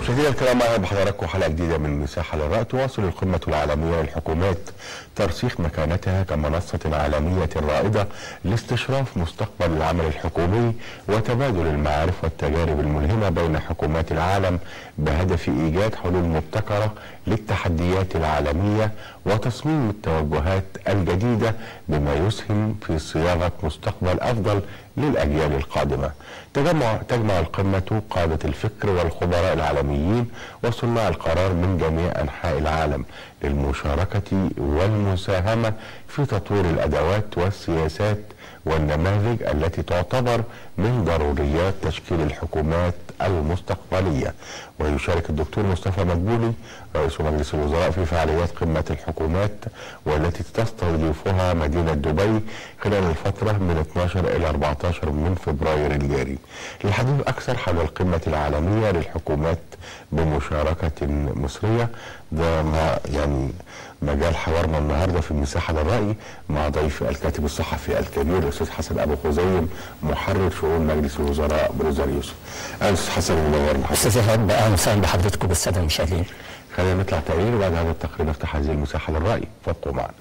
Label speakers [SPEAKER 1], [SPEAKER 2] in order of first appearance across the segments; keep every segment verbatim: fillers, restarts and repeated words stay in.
[SPEAKER 1] مشاهدينا الكرام، اهلا بحضراتكم حلقه جديده من مساحه للرأي. تواصل القمه العالميه للحكومات ترسيخ مكانتها كمنصه عالميه رائده لاستشراف مستقبل العمل الحكومي وتبادل المعارف والتجارب الملهمه بين حكومات العالم بهدف ايجاد حلول مبتكره للتحديات العالميه وتصميم التوجهات الجديده بما يسهم في صياغه مستقبل افضل للأجيال القادمة. تجمع تجمع القمة قادة الفكر والخبراء العالميين وصناع القرار من جميع أنحاء العالم للمشاركة والمساهمة في تطوير الأدوات والسياسات والنماذج التي تعتبر من ضروريات تشكيل الحكومات المستقبلية. ويشارك الدكتور مصطفى مدبولي رئيس مجلس الوزراء في فعاليات قمة الحكومات والتي تستضيفها مدينة دبي خلال الفترة من اثني عشر إلى أربعة عشر من فبراير الجاري للحديث أكثر حول القمة العالمية للحكومات بمشاركة مصرية. ده ما يعني مجال حوارنا النهارده في مساحة للرأي مع ضيف الكاتب الصحفي الكبير الأستاذ حسن أبو خزيم محرر شؤون مجلس الوزراء بروزار يوسف. أهلا أستاذ حسن، منورنا.
[SPEAKER 2] أستاذ إيهاب، أهلا وسهلا بحضرتكم بالسادة المشاهدين.
[SPEAKER 1] خلينا نطلع تقرير وبعد هذا التقرير نفتح هذه المساحة للرأي، فابقوا معنا.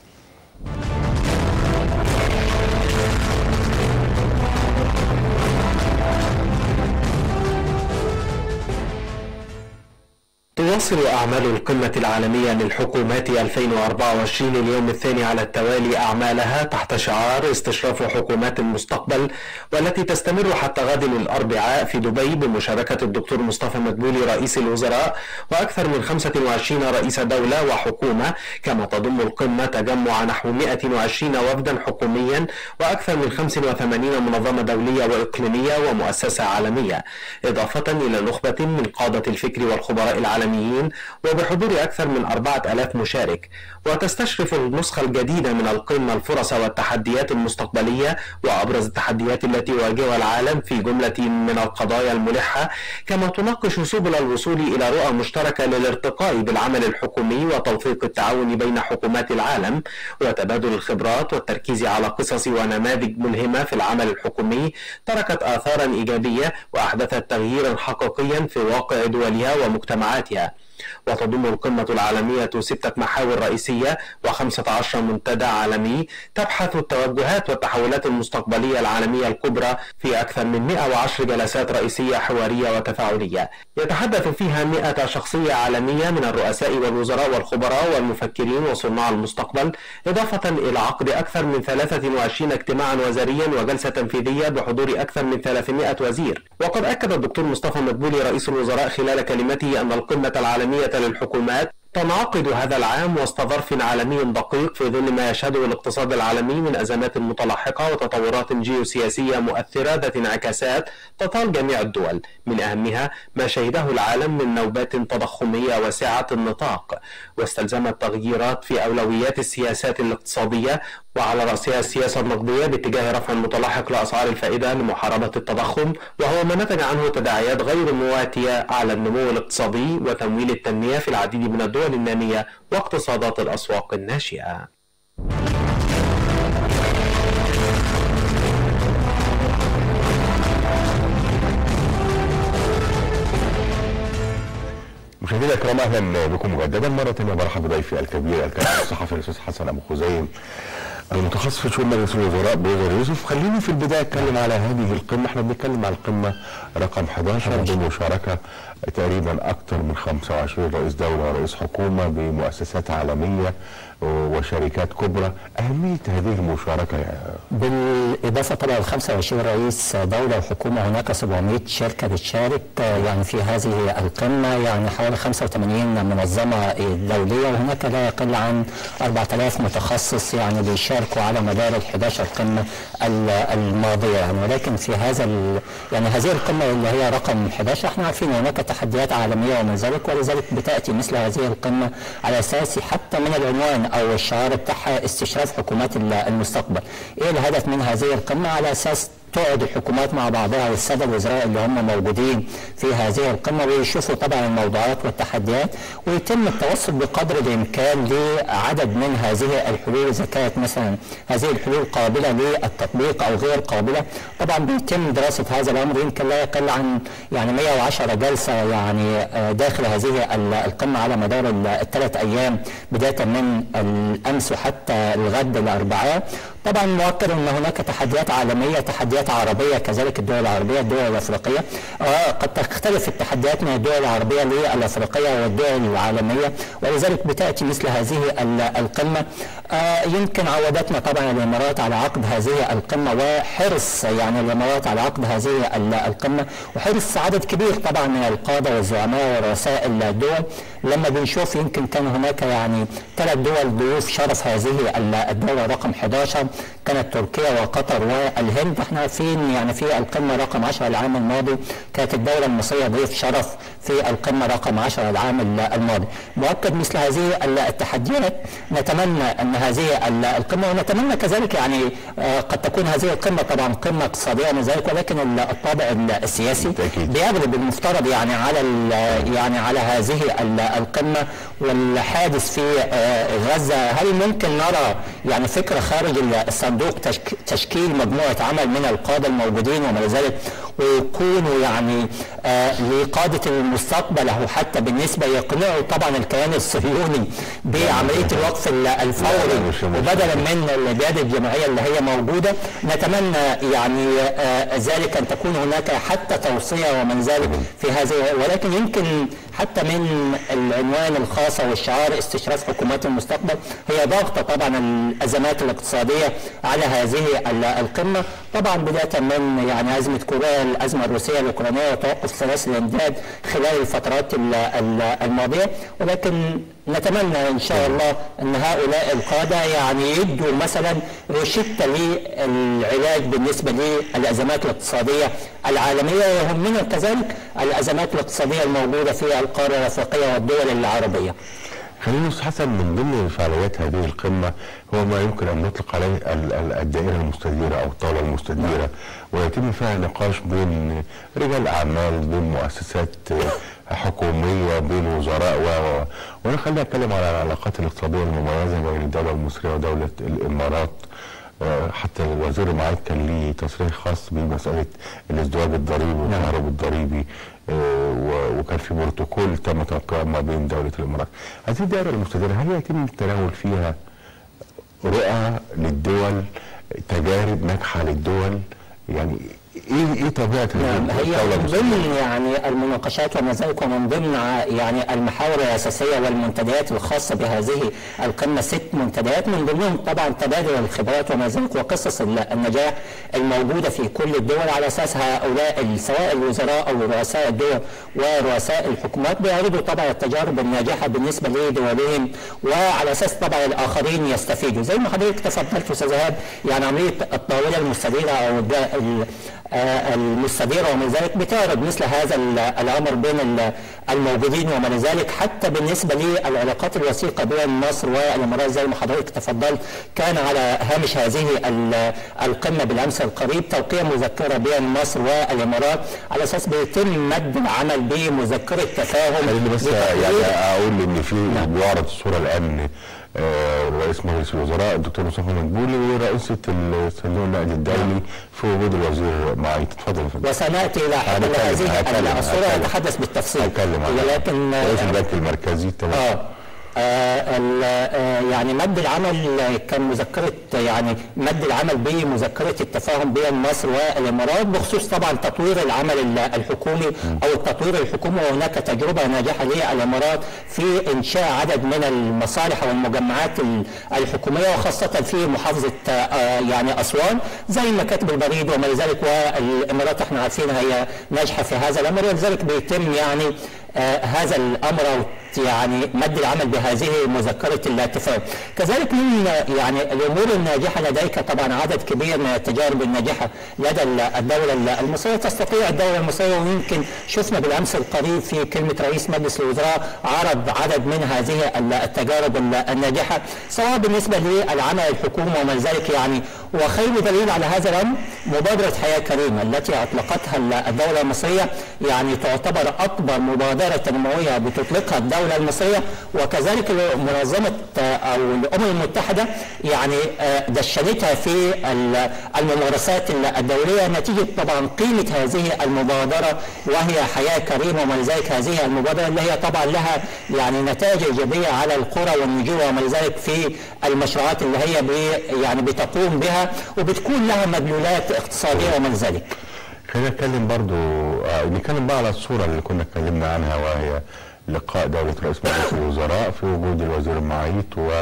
[SPEAKER 3] تواصل أعمال القمة العالمية للحكومات ألفين وأربعة وعشرين اليوم الثاني على التوالي أعمالها تحت شعار استشراف حكومات المستقبل، والتي تستمر حتى غد الأربعاء في دبي بمشاركة الدكتور مصطفى مدبولي رئيس الوزراء وأكثر من خمسة وعشرين رئيس دولة وحكومة، كما تضم القمة تجمع نحو مئة وعشرين وفدا حكوميا وأكثر من خمسة وثمانين منظمة دولية وإقليمية ومؤسسة عالمية، إضافة إلى نخبة من قادة الفكر والخبراء العالميين وبحضور أكثر من أربعة آلاف مشارك. وتستشرف النسخة الجديدة من القمة الفرص والتحديات المستقبلية وأبرز التحديات التي يواجهها العالم في جملة من القضايا الملحة، كما تناقش سبل الوصول إلى رؤى مشتركة للارتقاء بالعمل الحكومي وتوثيق التعاون بين حكومات العالم وتبادل الخبرات والتركيز على قصص ونماذج ملهمة في العمل الحكومي تركت آثارا إيجابية وأحدثت تغييرا حقيقيا في واقع دولها ومجتمعاتها. وتضم القمة العالمية ستة محاور رئيسية وخمسة عشر منتدى عالمي تبحث التوجهات والتحولات المستقبلية العالمية الكبرى في أكثر من مئة وعشر جلسات رئيسية حوارية وتفاعلية يتحدث فيها مئة شخصية عالمية من الرؤساء والوزراء والخبراء والمفكرين وصناع المستقبل، إضافة إلى عقد أكثر من ثلاثة وعشرين اجتماعا وزاريا وجلسة تنفيذية بحضور أكثر من ثلاثمئة وزير. وقد أكد الدكتور مصطفى مدبولي رئيس الوزراء خلال كلمته أن القمة العالمية للحكومات تنعقد هذا العام وسط ظرف عالمي دقيق في ظل ما يشهده الاقتصاد العالمي من أزمات متلاحقة وتطورات جيوسياسية مؤثرة ذات انعكاسات تطال جميع الدول، من أهمها ما شهده العالم من نوبات تضخمية واسعة النطاق، واستلزمت تغييرات في أولويات السياسات الاقتصادية وعلى رأسها السياسة النقدية باتجاه رفع المتلاحق لأسعار الفائدة لمحاربة التضخم، وهو ما نتج عنه تداعيات غير مواتية على النمو الاقتصادي وتمويل التنمية في العديد من الدول النامية واقتصادات الأسواق الناشئة.
[SPEAKER 1] مشاهدينا الكرام، اهلا بكم مجددا مره ثانيه. برحب بضيفي الكبير الكاتب الصحفي الاستاذ حسن ابو خزيم المتخصص في شؤون مجلس الوزراء بروزار يوسف. خليني في البدايه اتكلم على هذه القمه. احنا بنتكلم على القمه رقم أحد عشر بمشاركه تقريبا اكثر من خمسة وعشرين رئيس دوله ورئيس حكومه بمؤسسات عالميه وشركات كبرى. اهميه هذه المشاركه يعني
[SPEAKER 2] بالاضافه طبعا ل خمسة وعشرين رئيس دوله وحكومه، هناك سبعمئة شركه بتشارك يعني في هذه القمه، يعني حوالي خمسة وثمانين منظمه دوليه، وهناك لا يقل عن أربعة آلاف متخصص يعني بيشاركوا على مدار ال أحد عشر قمه الماضيه يعني. ولكن في هذا يعني هذه القمه اللي هي رقم أحد عشر احنا عارفين هناك تحديات عالميه وما ذلك، ولذلك بتاتي مثل هذه القمه على اساس حتى من العنوان او الشعار بتاعها استشراف حكومات المستقبل. ايه الهدف من هذه القمه؟ على اساس تقعد الحكومات مع بعضها والساده الوزراء اللي هم موجودين في هذه القمه ويشوفوا طبعا الموضوعات والتحديات، ويتم التوصل بقدر الامكان لعدد من هذه الحلول اذا كانت مثلا هذه الحلول قابله للتطبيق او غير قابله. طبعا بيتم دراسه هذا الامر، يمكن لا يقل عن يعني مئة وعشرة جلسه يعني داخل هذه القمه على مدار الثلاث ايام بدايه من الامس وحتى الغد الاربعاء. طبعا مؤكد ان هناك تحديات عالميه، تحديات عربيه كذلك الدول العربيه، الدول الافريقيه آه قد تختلف التحديات من الدول العربيه للافريقيه والدول العالميه، ولذلك بتاتي مثل هذه القمه. آه يمكن عودتنا طبعا الامارات على عقد هذه القمه وحرص يعني الامارات على عقد هذه القمه، وحرص عدد كبير طبعا من القاده والزعماء ورؤساء الدول. لما بنشوف يمكن كان هناك يعني ثلاث دول ضيوف شرف هذه الدوله رقم احد عشر كانت تركيا وقطر والهند. احنا عارفين يعني في القمه رقم عشرة العام الماضي كانت الدوله المصريه ضيف شرف في القمه رقم عشرة العام الماضي. مؤكد مثل هذه التحديات نتمنى ان هذه القمه، ونتمنى كذلك يعني قد تكون هذه القمه طبعا قمه اقتصاديه من ذلك، ولكن الطابع السياسي بيغلب المفترض يعني على يعني على هذه القمه. والحادث في غزه، هل ممكن نرى يعني فكره خارج الصندوق تشكيل مجموعه عمل من القاده الموجودين وما ذلك، ويكونوا يعني آه لقاده المستقبل او حتى بالنسبه يقنعوا طبعا الكيان الصهيوني بعمليه الوقف الفوري وبدلا من الاباده الجماعيه اللي هي موجوده. نتمنى يعني آه ذلك ان تكون هناك حتى توصيه ومن ذلك في هذه، ولكن يمكن حتى من العنوان الخاصه والشعار استشراف حكومات المستقبل هي ضغط طبعا الازمات الاقتصاديه على هذه القمه، طبعا بدايه من يعني ازمه كورونا، الازمه الروسيه الاوكرانيه وتوقف سلاسل الامداد خلال الفترات الماضيه. ولكن نتمنى ان شاء الله ان هؤلاء القاده يعني يدوا مثلا روشته للعلاج بالنسبه للازمات الاقتصاديه العالميه، ويهمنا كذلك الازمات الاقتصاديه الموجوده في القاره الافريقيه والدول العربيه.
[SPEAKER 1] خلينا استاذ حسن، من ضمن فعاليات هذه القمه هو ما يمكن ان نطلق عليه الدائره المستديره او الطاوله المستديره، ويتم فيها نقاش بين رجال اعمال، بين مؤسسات حكوميه، بين وزراء و وانا خليني اتكلم على العلاقات الاقتصاديه المميزه بين الدوله المصريه ودوله الامارات. حتى الوزير المعارض كان ليه تصريح خاص بمساله الازدواج الضريبي والتهرب الضريبي، وكان في بروتوكول تم توقيعه ما بين دوله الامارات. هذه الدائره المستديره هل يتم التناول فيها رؤى للدول، تجارب ناجحه للدول؟ يعني ايه ايه طبيعه
[SPEAKER 2] نعم هي من ضمن يعني المناقشات وما ذلك، ومن ضمن يعني المحاور الاساسيه والمنتديات الخاصه بهذه القمه ست منتديات، من ضمنهم طبعا تبادل الخبرات وما ذلك وقصص النجاح الموجوده في كل الدول، على اساس هؤلاء سواء الوزراء او رؤساء الدول ورؤساء الحكومات بيعرضوا طبعا التجارب الناجحه بالنسبه لدولهم، وعلى اساس طبعا الاخرين يستفيدوا. زي ما حضرتك تفضلت استاذ ايهاب يعني عمليه الطاوله المستديره او المستديره ومن ذلك بتعرض مثل هذا الامر بين الموجودين وما ذلك. حتى بالنسبه للعلاقات الوثيقه بين مصر والامارات زي ما حضرتك تفضلت، كان على هامش هذه القمه بالامس القريب توقيع مذكره بين مصر والامارات على اساس بيتم مد العمل بمذكره تفاهم.
[SPEAKER 1] خليني بس يعني اقول ان في بيعرض الصوره الان رئيس مجلس الوزراء الدكتور مصطفى مدبولي ورئيسة الصندوق النقدي الدولي في وجود الوزير معي. تفضل يا فندم.
[SPEAKER 2] وسناتي الى حل هذه الصوره نتحدث بالتفصيل.
[SPEAKER 1] ولكن رئيس البنك المركزي تمام.
[SPEAKER 2] آه آه يعني مد العمل كان مذكره يعني مد العمل بمذكره التفاهم بين مصر والامارات بخصوص طبعا تطوير العمل الحكومي او التطوير الحكومي، وهناك تجربه ناجحه للامارات في انشاء عدد من المصالح والمجمعات الحكوميه وخاصه في محافظه آه يعني اسوان زي مكاتب البريد وما ذلك، والامارات احنا عارفين هي ناجحه في هذا الامر، ولذلك بيتم يعني آه هذا الامر يعني مد العمل بهذه مذكرة الاتفاق. كذلك من يعني الامور الناجحة لديك طبعا عدد كبير من التجارب الناجحة لدى الدولة المصرية. تستطيع الدولة المصرية، ويمكن شفنا بالامس القريب في كلمة رئيس مجلس الوزراء عرض عدد من هذه التجارب الناجحة سواء بالنسبة للعمل الحكومي وما ذلك يعني، وخير دليل على هذا الامر مبادره حياه كريمه التي اطلقتها الدوله المصريه، يعني تعتبر اكبر مبادره تنمويه بتطلقها الدوله المصريه، وكذلك منظمه او الامم المتحده يعني دشنتها في الممارسات الدوليه نتيجه طبعا قيمه هذه المبادره وهي حياه كريمه، ولذلك هذه المبادره اللي هي طبعا لها يعني نتائج ايجابيه على القرى والنجوى ولذلك في المشروعات اللي هي بي يعني بتقوم بها وبتكون لها مدلولات اقتصاديه ومن ذلك.
[SPEAKER 1] خلينا نتكلم برضو آه نتكلم بقى على الصوره اللي كنا اتكلمنا عنها وهي لقاء دوله رئيس مجلس الوزراء في وجود الوزير المعيط و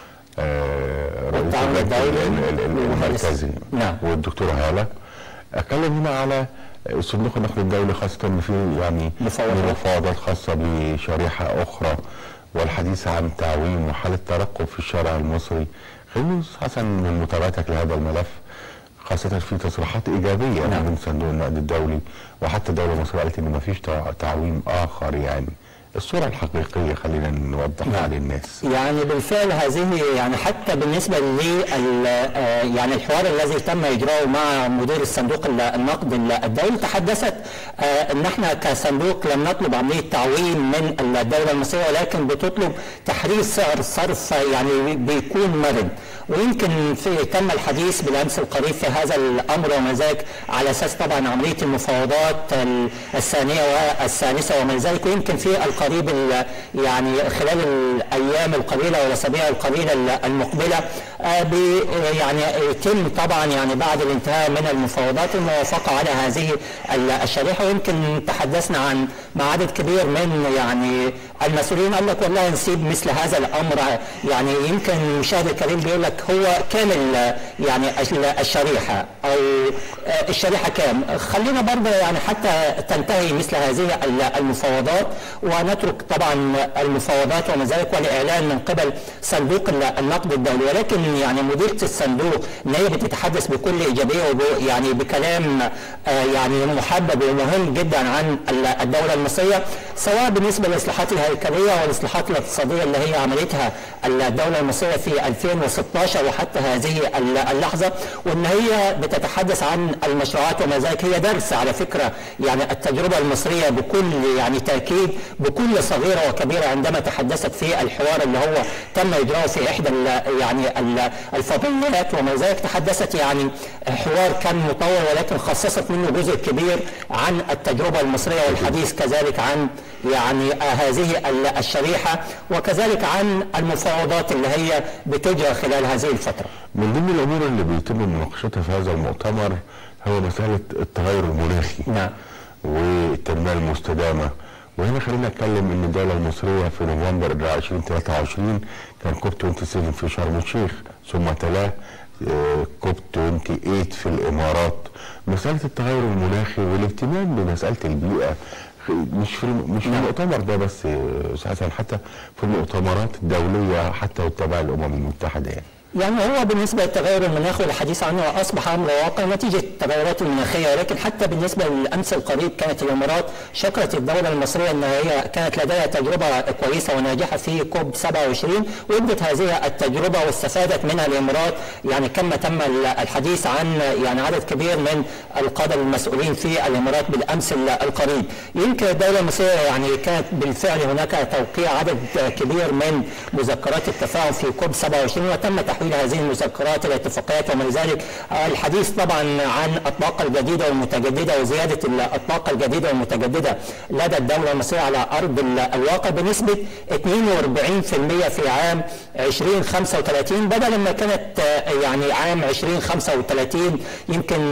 [SPEAKER 1] آه رئيس البنك المركزي
[SPEAKER 2] نعم.
[SPEAKER 1] والدكتوره هاله. اتكلم هنا على صندوق النقد الدولي خاصه ان في يعني مفاوضات خاصه بشريحه اخرى والحديث عن تعويم وحاله ترقب في الشارع المصري. خلينا حسن من متابعتك لهذا الملف خاصة في تصريحات إيجابية نعم. من صندوق النقد الدولي وحتى الدولة المصرية قالت إن مفيش تعويم آخر، يعني الصورة الحقيقية خلينا نوضحها نعم. للناس.
[SPEAKER 2] يعني بالفعل هذه يعني حتى بالنسبة لل يعني الحوار الذي تم إجراؤه مع مدير الصندوق النقد الدولي تحدثت إن احنا كصندوق لم نطلب عملية تعويم من الدولة المصرية ولكن بتطلب تحرير سعر الصرف يعني بيكون مرن، ويمكن في تم الحديث بالامس القريب في هذا الامر وما ذلك على اساس طبعا عمليه المفاوضات الثانيه والثالثه وما ذلك، ويمكن في القريب يعني خلال الايام القليله والاسابيع القليله المقبله يعني يتم طبعا يعني بعد الانتهاء من المفاوضات الموافقه على هذه الشريحه. ويمكن تحدثنا عن مع عدد كبير من يعني المسؤولين قال لك والله نسيب مثل هذا الامر، يعني يمكن المشاهد الكريم بيقول لك هو كامل يعني الشريحه او الشريحه كام، خلينا برضه يعني حتى تنتهي مثل هذه المفاوضات ونترك طبعا المفاوضات وما ذلك والاعلان من قبل صندوق النقد الدولي، ولكن يعني مديره الصندوق ان هي بتتحدث بكل ايجابيه يعني بكلام يعني محبب ومهم جدا عن الدوله المصريه سواء بالنسبه للاصلاحات الهيكليه والاصلاحات الاقتصاديه اللي هي عملتها الدوله المصريه في ألفين وستة عشر وحتى هذه اللحظه، وان هي بتتحدث عن المشروعات وما ذلك. هي درس على فكره يعني التجربه المصريه بكل يعني تاكيد بكل صغيره وكبيره عندما تحدثت في الحوار اللي هو تم اجراؤه في احدى يعني الفضائيات وما ذلك، تحدثت يعني حوار كان مطول ولكن خصصت منه جزء كبير عن التجربه المصريه والحديث كذلك عن يعني هذه الشريحه وكذلك عن المفاوضات اللي هي بتجرى خلال هذه الفتره.
[SPEAKER 1] من ضمن الامور اللي بيتم مناقشتها في هذا المؤتمر هو مساله التغير المناخي
[SPEAKER 2] نعم
[SPEAKER 1] والتنميه المستدامه، وهنا خلينا نتكلم ان الدوله المصريه في نوفمبر ألفين وثلاثة وعشرين كان كوب سبعة وعشرين في شرم الشيخ ثم تلاه كوب ثمانية وعشرين في الامارات. مساله التغير المناخي والاهتمام بمساله البيئه مش في مش في المؤتمر ده بس حسن، حتى في المؤتمرات الدوليه حتى وتبع الامم المتحده يعني.
[SPEAKER 2] يعني هو بالنسبه للتغير المناخي والحديث عنه اصبح امر واقع نتيجه التغيرات المناخيه، ولكن حتى بالنسبه للامس القريب كانت الامارات شكرت الدوله المصريه ان هي كانت لديها تجربه كويسه وناجحه في كوب سبعة وعشرين وادت هذه التجربه واستفادت منها الامارات، يعني كما تم الحديث عن يعني عدد كبير من القاده المسؤولين في الامارات بالامس القريب. يمكن الدوله المصريه يعني كانت بالفعل هناك توقيع عدد كبير من مذكرات التفاهم في كوب سبعة وعشرين وتم تحويل هذه المذكرات الى اتفاقيات ومن ذلك. الحديث طبعا عن الطاقه الجديده والمتجدده وزياده الطاقه الجديده والمتجدده لدى الدوله المصريه على ارض الواقع بنسبه اثنين وأربعين بالمئة في عام ألفين وخمسة وثلاثين بدل ما كانت يعني عام ألفين وخمسة وثلاثين يمكن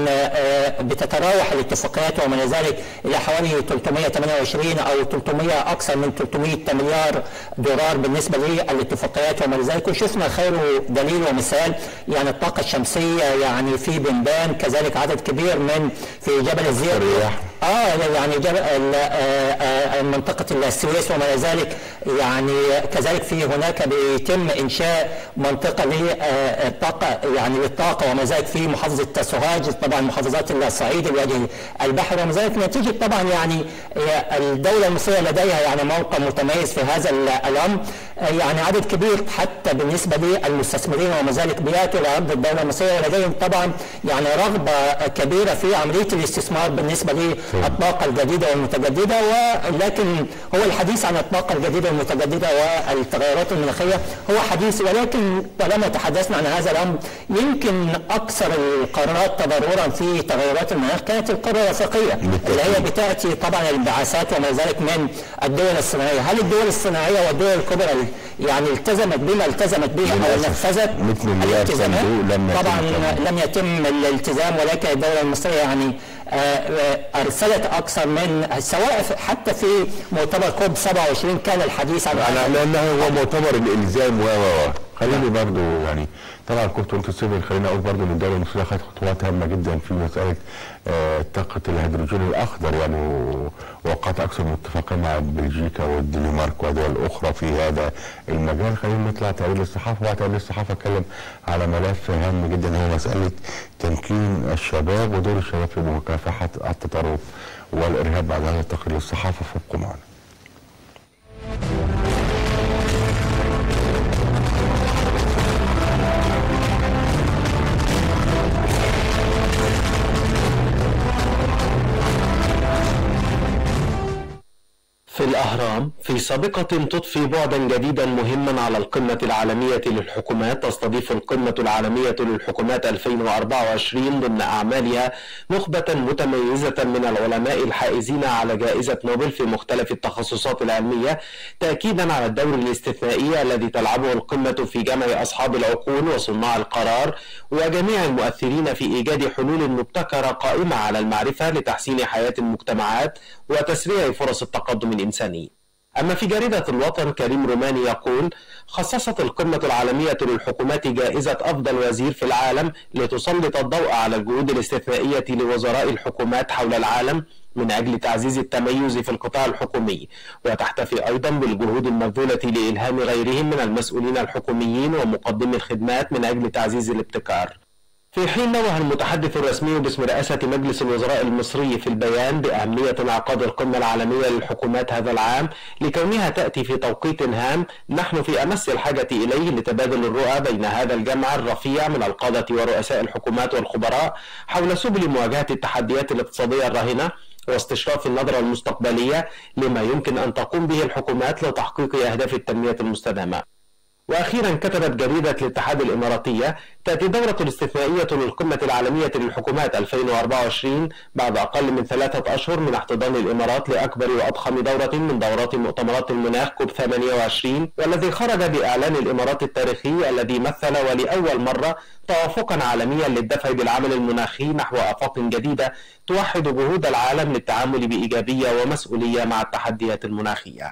[SPEAKER 2] بتتراوح الاتفاقيات ومن ذلك الى حوالي ثلاثمئة وثمانية وعشرين او ثلاثمئة اكثر من ثلاثمئة مليار دولار بالنسبه للاتفاقيات ومن ذلك. وشفنا خير دليل ومثال يعني الطاقه الشمسيه يعني في بنبان كذلك عدد كبير من في جبل الزيت اه يعني جبل منطقه السويس وما ذلك يعني كذلك في هناك بيتم انشاء منطقه للطاقه يعني للطاقه وما زالت في محافظه سوهاج، طبعا محافظات الصعيد الوجه البحري، وما زالت نتيجه طبعا يعني الدوله المصريه لديها يعني موقع متميز في هذا الامر، يعني عدد كبير حتى بالنسبه للمستثمرين وما زالت بياتوا لارض الدوله المصريه، ولديهم طبعا يعني رغبه كبيره في عمليه الاستثمار بالنسبه للطاقه الجديده والمتجدده. ولكن هو الحديث عن الطاقه الجديده والمتجدده والتغيرات المناخيه هو حديث، ولكن طالما تحدثنا عن هذا الامر يمكن اكثر القرارات تضررا في تغيرات المناخ كانت القاره الوثيقيه اللي هي بتاتي طبعا الانبعاثات وما ذلك من الدول الصناعيه. هل الدول الصناعيه والدول الكبرى يعني التزمت بما التزمت به او نفذت الالتزامات؟ طبعا لم يتم الالتزام، ولكن الدوله المصريه يعني ارسلت اكثر من سواء حتى في مؤتمر كوب سبعة وعشرين كان الحديث عن
[SPEAKER 1] على انه هو مؤتمر الالزام و و خليني برضه يعني طبعا كوب سبعة وعشرين خليني اقول برضه ان الدوله المصريه خدت خطوات هامه جدا في مساله آه طاقه الهيدروجين الاخضر، يعني ووقعت اكثر من اتفاقيه مع بلجيكا والدنمارك ودول اخرى في هذا المجال. خلينا نطلع تقرير الصحافه، وبعد تقرير الصحافه اتكلم على ملف هام جدا هو مساله تمكين الشباب ودور الشباب في مكافحه التطرف والارهاب. بعد هذا التقرير الصحافه فابقوا معنا.
[SPEAKER 3] في الأهرام، في سابقة تضفي بعدا جديدا مهما على القمة العالمية للحكومات، تستضيف القمة العالمية للحكومات ألفين وأربعة وعشرين ضمن أعمالها نخبة متميزة من العلماء الحائزين على جائزة نوبل في مختلف التخصصات العلمية، تأكيدا على الدور الاستثنائي الذي تلعبه القمة في جمع أصحاب العقول وصناع القرار وجميع المؤثرين في إيجاد حلول مبتكرة قائمة على المعرفة لتحسين حياة المجتمعات وتسريع فرص التقدم الإنساني. أما في جريدة الوطن، كريم روماني يقول: خصصت القمة العالمية للحكومات جائزة أفضل وزير في العالم لتسلط الضوء على الجهود الاستثنائية لوزراء الحكومات حول العالم من أجل تعزيز التميز في القطاع الحكومي، وتحتفي أيضا بالجهود المبذولة لإلهام غيرهم من المسؤولين الحكوميين ومقدمي الخدمات من أجل تعزيز الابتكار. في حين نوه المتحدث الرسمي باسم رئاسة مجلس الوزراء المصري في البيان بأهمية انعقاد القمة العالمية للحكومات هذا العام لكونها تأتي في توقيت هام نحن في أمس الحاجة إليه لتبادل الرؤى بين هذا الجمع الرفيع من القادة ورؤساء الحكومات والخبراء حول سبل مواجهة التحديات الاقتصادية الراهنة واستشراف النظرة المستقبلية لما يمكن أن تقوم به الحكومات لتحقيق أهداف التنمية المستدامة. وأخيرا كتبت جريدة الاتحاد الإماراتية: تأتي الدورة الاستثنائية للقمة العالمية للحكومات ألفين وأربعة وعشرين بعد أقل من ثلاثة أشهر من احتضان الإمارات لأكبر وأضخم دورة من دورات مؤتمرات المناخ كوب ثمانية وعشرين، والذي خرج بإعلان الإمارات التاريخي الذي مثل ولأول مرة توافقا عالميا للدفع بالعمل المناخي نحو آفاق جديدة توحد جهود العالم للتعامل بإيجابية ومسؤولية مع التحديات المناخية.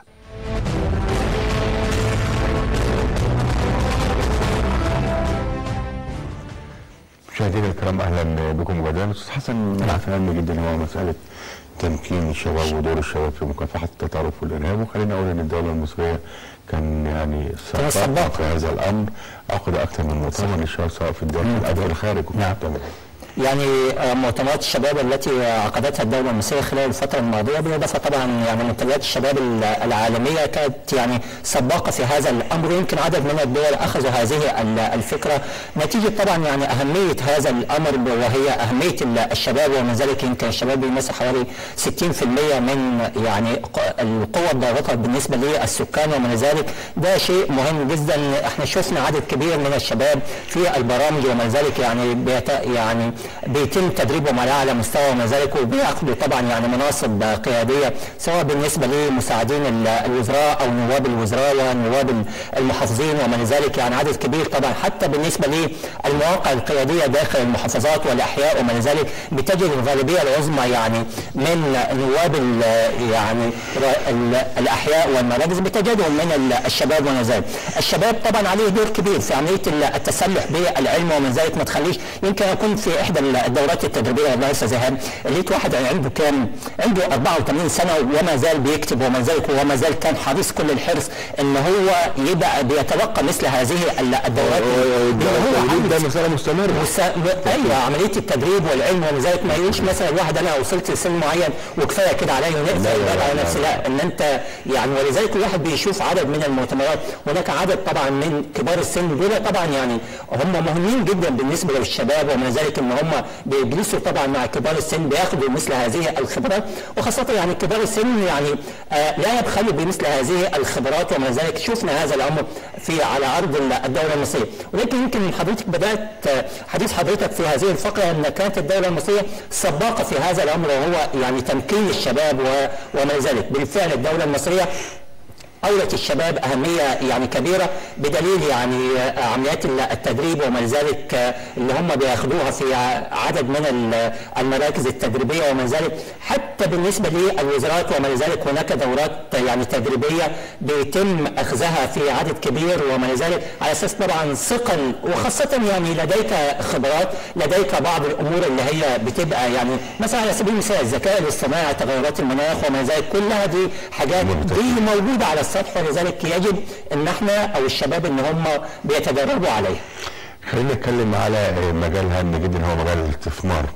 [SPEAKER 1] مشاهدينا الكرام، اهلا بكم مجددا. استاذ حسن، ملف هام جدا هو مساله تمكين الشباب ودور الشباب في مكافحه التطرف والارهاب، وخلينا اقول ان الدوله المصريه كان يعني سباقه في هذا الامر، عقد اكثر من مؤتمر للشباب سواء في الداخل او في الخارج. نعم.
[SPEAKER 2] يعني مؤتمرات الشباب التي عقدتها الدولة المصرية خلال الفترة الماضية، بالإضافة طبعا يعني منتديات الشباب العالمية كانت يعني سباقة في هذا الأمر، ويمكن عدد من الدول أخذوا هذه الفكرة نتيجة طبعا يعني أهمية هذا الأمر، وهي أهمية الشباب، ومن ذلك يمكن الشباب بيمثل حوالي ستين بالمئة من يعني القوة الضاغطة بالنسبة للسكان، ومن ذلك ده شيء مهم جدا. احنا شفنا عدد كبير من الشباب في البرامج، ومن ذلك يعني بيت يعني بيتم تدريبهم على اعلى مستوى، ومن ذلك وبياخدوا طبعا يعني مناصب قياديه سواء بالنسبه لمساعدين الوزراء او نواب الوزراء ونواب المحافظين، ومن ذلك يعني عدد كبير طبعا حتى بالنسبه للمواقع القياديه داخل المحافظات والاحياء، ومن ذلك بتجد الغالبيه العظمى يعني من نواب يعني الاحياء والمراكز بتجدهم من الشباب، ومن ذلك الشباب طبعا عليه دور كبير في عمليه التسلح بالعلم، ومن ذلك ما تخليش. يمكن اكون في احدى احدى الدورات التدريبيه والله يا استاذ ايهاب، لقيت واحد عنده كام؟ عنده أربعة وثمانين سنه وما زال بيكتب وما زال وما زال كان حريص كل الحرص ان هو يبقى بيتلقى مثل هذه الدورات.
[SPEAKER 1] التدريب ده مساله مستمره.
[SPEAKER 2] مس... ايوه عمليه التدريب والعلم ولذلك ما يقولش مثلا الواحد انا وصلت لسن معين وكفايه كده عليا ونقفل على نفسي، لا ان انت يعني ولذلك الواحد بيشوف عدد من المؤتمرات، هناك عدد طبعا من كبار السن دول طبعا يعني هم مهمين جدا بالنسبه للشباب، ومن ذلك ان هم بيجلسوا طبعا مع كبار السن بياخدوا مثل هذه الخبرات، وخاصه يعني كبار السن يعني آه لا يبخلوا بمثل هذه الخبرات، ومن ذلك شفنا هذا الامر في على ارض الدوله المصريه. ولكن يمكن حضرتك بدات حديث حضرتك في هذه الفقره ان كانت الدوله المصريه سباقه في هذا الامر، وهو يعني تمكين الشباب وما ذلك. بالفعل الدوله المصريه أولت الشباب أهمية يعني كبيرة بدليل يعني عمليات التدريب وما ذلك اللي هم بياخدوها في عدد من المراكز التدريبية وما ذلك، حتى بالنسبة للوزارات وما ذلك هناك دورات يعني تدريبية بيتم أخذها في عدد كبير وما ذلك على أساس طبعا ثقل، وخاصة يعني لديك خبرات، لديك بعض الأمور اللي هي بتبقى يعني مثلا على سبيل المثال الذكاء الاصطناعي، تغيرات المناخ وما ذلك، كلها دي حاجات دي موجودة على السطح، ولذلك يجب ان احنا او الشباب ان هم بيتدربوا عليها.
[SPEAKER 1] خلينا نتكلم على مجال هام جدا هو مجال الاستثمار،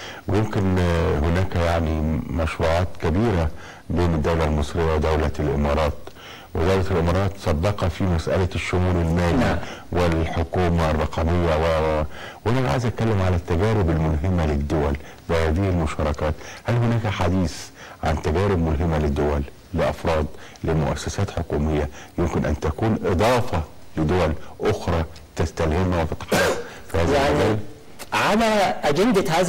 [SPEAKER 1] ويمكن هناك يعني مشروعات كبيره بين الدوله المصريه ودوله الامارات، ودوله الامارات سبقه في مساله الشمول المالي نعم. والحكومه الرقميه و وانا عايز اتكلم على التجارب الملهمه للدول بهذه المشاركات. هل هناك حديث عن تجارب ملهمه للدول لأفراد لمؤسسات حكومية يمكن أن تكون إضافة لدول أخرى تستلهمها وتتحرك في هذا
[SPEAKER 2] يعني
[SPEAKER 1] المجال؟
[SPEAKER 2] على أجندة هذا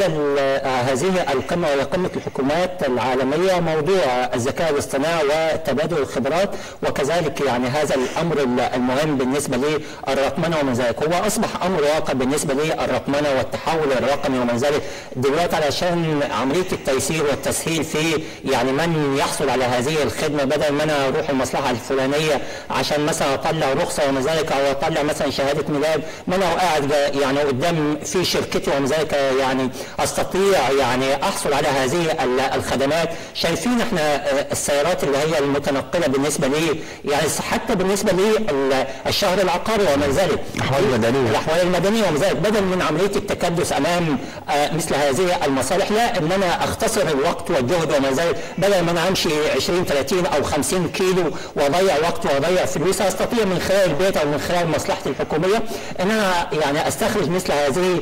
[SPEAKER 2] هذه القمة وهي قمة الحكومات العالمية موضوع الذكاء الاصطناعي وتبادل الخبرات، وكذلك يعني هذا الأمر المهم بالنسبة للرقمنة ومن ذلك، هو أصبح أمر واقع بالنسبة للرقمنة والتحول الرقمي ومن ذلك دلوقتي علشان عملية التيسير والتسهيل في يعني من يحصل على هذه الخدمة، بدل ما أنا أروح المصلحة الفلانية عشان مثلا أطلع رخصة ومن ذلك أو أطلع مثلا شهادة ميلاد، ما أنا قاعد يعني قدام في شركة ومن ذلك يعني استطيع يعني احصل على هذه الخدمات. شايفين احنا السيارات اللي هي المتنقله بالنسبه لي يعني حتى بالنسبه للشهر العقاري ومن ذلك
[SPEAKER 1] الاحوال المدنيه
[SPEAKER 2] الاحوال المدنيه ومن ذلك، بدل من عمليه التكدس امام مثل هذه المصالح، لا ان انا اختصر الوقت والجهد ومن ذلك، بدل ما انا امشي عشرين ثلاثين او خمسين كيلو واضيع وقت واضيع فلوس، استطيع من خلال البيت او من خلال مصلحتي الحكوميه ان انا يعني استخرج مثل هذه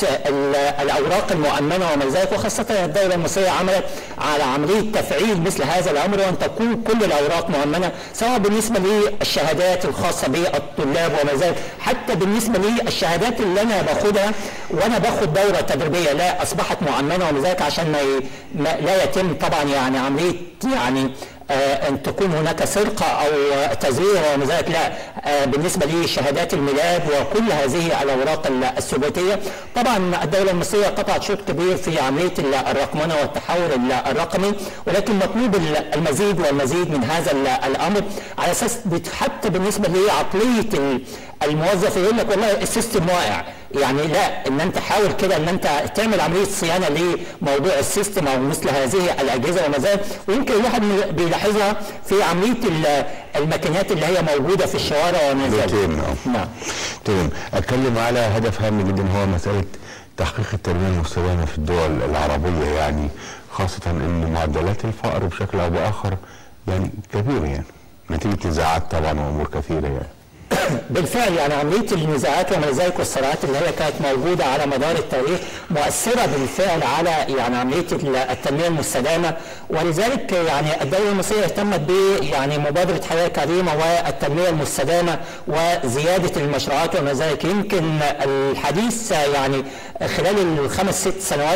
[SPEAKER 2] الاوراق المؤمنه وما ذلك، وخاصه الدوله المصريه عملت على عمليه تفعيل مثل هذا الامر، وان تكون كل الاوراق مؤمنه سواء بالنسبه للشهادات الخاصه بالطلاب وما ذلك، حتى بالنسبه للشهادات اللي انا باخدها وانا باخد دوره تدريبيه لا اصبحت مؤمنه وما ذلك، عشان ما لا يتم طبعا يعني عمليه يعني آه ان تكون هناك سرقه او تزوير وما ذلك، لا آه بالنسبه لشهادات الميلاد وكل هذه الاوراق الثبوتيه. طبعا الدوله المصريه قطعت شوط كبير في عمليه الرقمنه والتحول الرقمي، ولكن مطلوب المزيد والمزيد من هذا الامر على اساس حتى بالنسبه لعقليه الموظف يقول لك والله السيستم واقع، يعني لا ان انت حاول كده ان انت تعمل عمليه صيانه لموضوع السيستم او مثل هذه الاجهزه وما ذلك، ويمكن الواحد بيلاحظها في عمليه الماكينات اللي هي موجوده في الشوارع وما ذلك.
[SPEAKER 1] نعم. تمام. اتكلم على هدف هام جدا هو مساله تحقيق التنميه المستدامه في الدول العربيه، يعني خاصه ان معدلات الفقر بشكل او باخر يعني كبيره يعني نتيجه نزاعات طبعا وامور كثيره يعني.
[SPEAKER 2] بالفعل يعني عمليه النزاعات وما ذلك والصراعات اللي هي كانت موجوده على مدار التاريخ مؤثره بالفعل على يعني عمليه التنميه المستدامه، ولذلك يعني الدوله المصريه اهتمت ب يعني مبادره حياه كريمه والتنميه المستدامه وزياده المشروعات وما ذلك. يمكن الحديث يعني خلال الخمس ست سنوات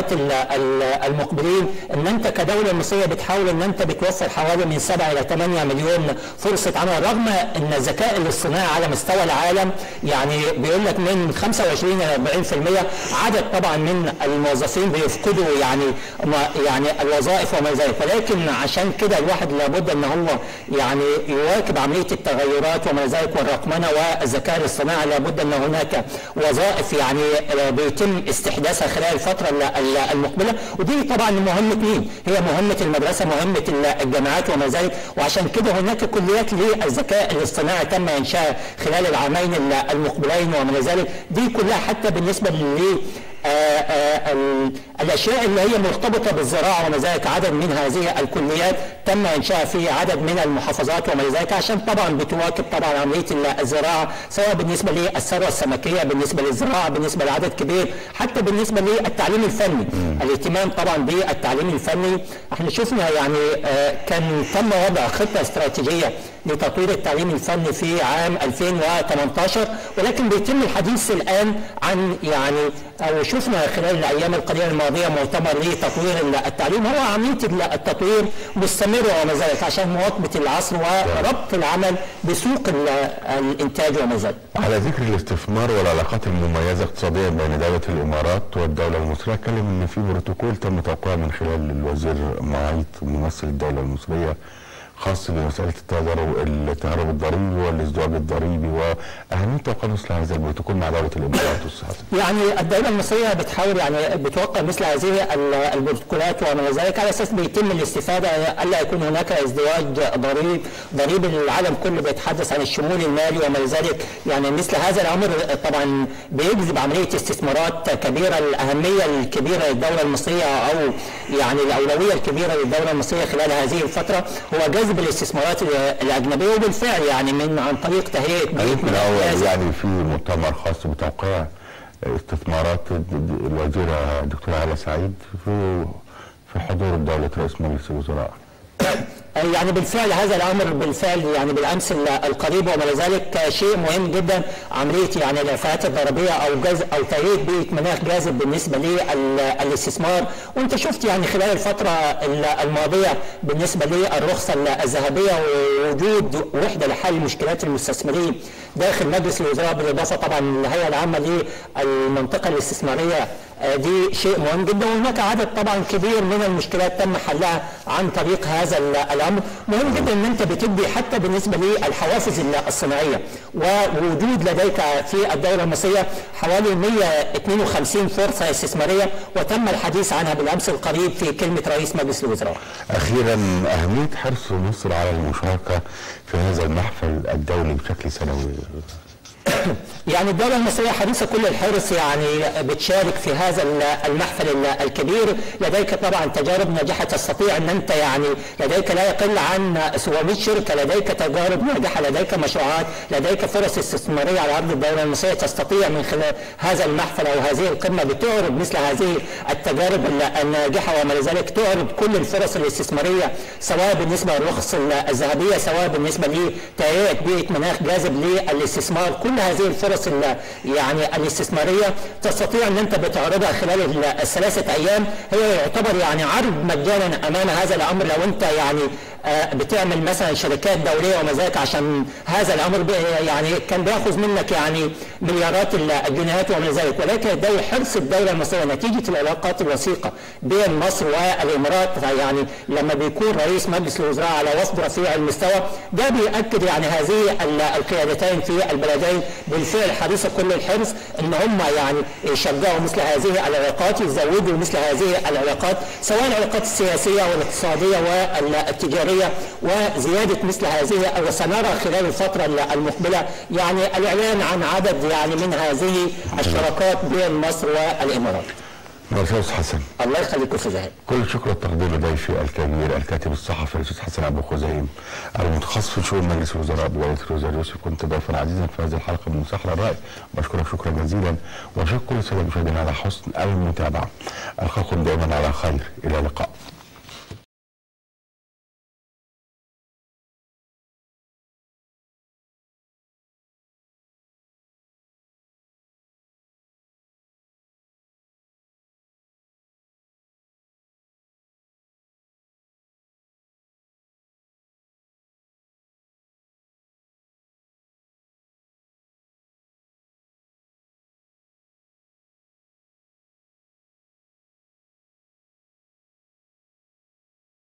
[SPEAKER 2] المقبلين ان انت كدوله مصريه بتحاول ان انت بتوفر حوالي من سبعة الى ثمانية مليون فرصه عمل، رغم ان الذكاء الاصطناعي على مستوى العالم يعني بيقول لك من خمسة وعشرين الى أربعين بالمئة عدد طبعا من الموظفين بيفقدوا يعني يعني الوظائف وما ذلك، ولكن عشان كده الواحد لابد ان هو يعني يواكب عمليه التغيرات وما ذلك والرقمنه والذكاء الاصطناعي، لابد ان هناك وظائف يعني بيتم استحداثها خلال الفتره المقبله. ودي طبعا مهمه مين؟ هي مهمه المدرسه، مهمه الجامعات وما ذلك. وعشان كده هناك كليات للذكاء الاصطناعي تم انشائها خلال العامين المقبلين وما ذلك. دي كلها حتى بالنسبه ل آآ آآ الاشياء اللي هي مرتبطه بالزراعه وما ذلك، عدد من هذه الكليات تم انشاء في عدد من المحافظات وما ذلك، عشان طبعا بتواكب طبعا عمليه الزراعه، سواء بالنسبه للثروه السمكيه، بالنسبه للزراعه، بالنسبه لعدد كبير، حتى بالنسبه للتعليم الفني. مم. الاهتمام طبعا بالتعليم الفني، احنا شفنا يعني كان تم وضع خطه استراتيجيه لتطوير التعليم الفني في عام ألفين وثمانية عشر، ولكن بيتم الحديث الان عن يعني او شفنا خلال الايام القليله الماضيه مؤتمر لتطوير التعليم. هو عمليه التطوير مستمره وما ذلك عشان مواكبه العصر وربط العمل بسوق الانتاج وما ذلك.
[SPEAKER 1] على ذكر الاستثمار والعلاقات المميزه اقتصاديا بين دوله الامارات والدوله المصريه، اتكلم ان في بروتوكول تم توقيعه من خلال الوزير معيط ممثل الدوله المصريه خاص بمساله التضارب التهرب الضريبي والازدواج الضريبي، واهميه توقيع مثل هذا البروتوكول مع دوله الامارات والسعوديه.
[SPEAKER 2] يعني الدوله المصريه بتحاول يعني بتوقع مثل هذه البروتوكولات وما ذلك على اساس بيتم الاستفاده، الا يكون هناك ازدواج ضريبي ضريبي العالم كله بيتحدث عن الشمول المالي وما ذلك. يعني مثل هذا الامر طبعا بيجذب عمليه استثمارات كبيره. الاهميه الكبيره للدوله المصريه او يعني الاولويه الكبيره للدوله المصريه خلال هذه الفتره هو جذب بالاستثمارات الاجنبيه، وبالفعل يعني من عن طريق تهيئه بيت من
[SPEAKER 1] يعني في مؤتمر خاص بتوقيع استثمارات الوزيره الدكتوره هاله سعيد في في حضور دوله رئيس مجلس الوزراء.
[SPEAKER 2] يعني بالفعل هذا الامر بالفعل يعني بالامس القريب وما ذلك شيء مهم جدا، عمليه يعني الافاءات الضريبيه او جز او تهيئه بيئه مناخ جاذب بالنسبه للاستثمار. وانت شفت يعني خلال الفتره الماضيه بالنسبه للرخصه الذهبيه ووجود وحده لحل مشكلات المستثمرين داخل مجلس الوزراء، بالاضافه طبعا للهيئه العامه للمنطقه الاستثماريه، دي شيء مهم جدا. وهناك عدد طبعا كبير من المشكلات تم حلها عن طريق هذا الامر. مهم جدا ان انت بتدي حتى بالنسبه للحوافز الصناعيه، ووجود لديك في الدوله المصريه حوالي مئة واثنين وخمسين فرصه استثماريه وتم الحديث عنها بالامس القريب في كلمه رئيس مجلس الوزراء.
[SPEAKER 1] اخيرا، اهميه حرص مصر على المشاركه في هذا المحفل الدولي بشكل سنوي.
[SPEAKER 2] يعني الدولة المصرية حريصة كل الحرص يعني بتشارك في هذا المحفل الكبير. لديك طبعا تجارب ناجحة تستطيع ان انت يعني لديك لا يقل عن سبعمئة شركة، لديك تجارب ناجحة، لديك مشروعات، لديك فرص استثمارية على ارض الدولة المصرية تستطيع من خلال هذا المحفل او هذه القمة بتعرض مثل هذه التجارب الناجحة وما لذلك تعرض كل الفرص الاستثمارية، سواء بالنسبة للرخص الذهبية، سواء بالنسبة لتهيئة بيئة مناخ جاذب للاستثمار. كل هذه الفرص يعني الاستثماريه تستطيع ان انت بتعرضها خلال الثلاثه ايام. هي يعتبر يعني عرض مجانا امام هذا الامر لو انت يعني بتعمل مثلا شركات دوليه وما ذلك، عشان هذا الامر يعني كان بياخذ منك يعني مليارات الجنيهات وما ذلك. ولكن الدولة حرص الدوله المصريه نتيجه العلاقات الوثيقه بين مصر والامارات، يعني لما بيكون رئيس مجلس الوزراء على وفد رفيع المستوى ده بيأكد يعني هذه القيادتين في البلدين بالفعل حريصه كل الحرص ان هم يعني يشجعوا مثل هذه العلاقات، يزودوا مثل هذه العلاقات، سواء العلاقات السياسيه والاقتصاديه والتجاريه، وزياده مثل هذه. وسنرى خلال الفتره المقبله يعني الاعلان عن عدد يعني من هذه الشراكات بين مصر والامارات.
[SPEAKER 1] استاذ حسن،
[SPEAKER 2] الله يخليك استاذ زهير.
[SPEAKER 1] كل الشكر والتقدير لضيفي الكبير الكاتب الصحفي الاستاذ حسن ابو خزيم المتخصص في شؤون مجلس الوزراء بولايه الوزير يوسف. كنت ضيفا عزيزا في هذه الحلقه من مساحه الراي، بشكرك شكرا جزيلا واشكر كل الساده المشاهدين على حسن المتابعه. القاكم دائما على خير، الى اللقاء.